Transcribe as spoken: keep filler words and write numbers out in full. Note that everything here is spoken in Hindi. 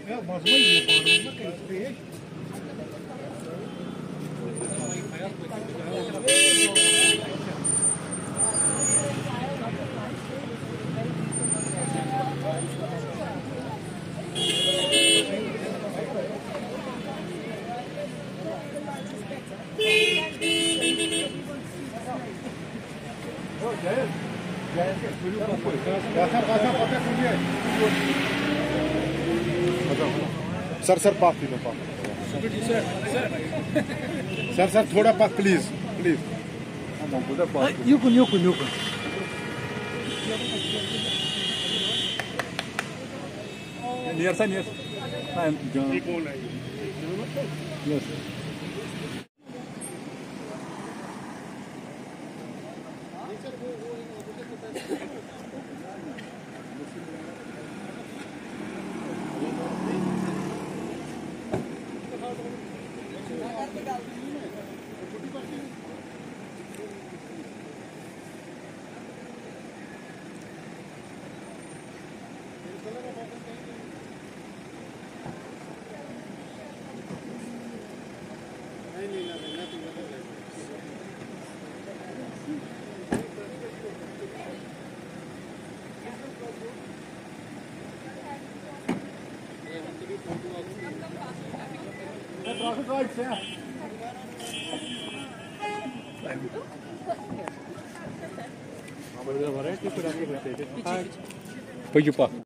सर सर पास दीजिए पास सर सर थोड़ा पास प्लीज प्लीज युकुन युकुन युकुन नियर सा near yes Pode ir, pá.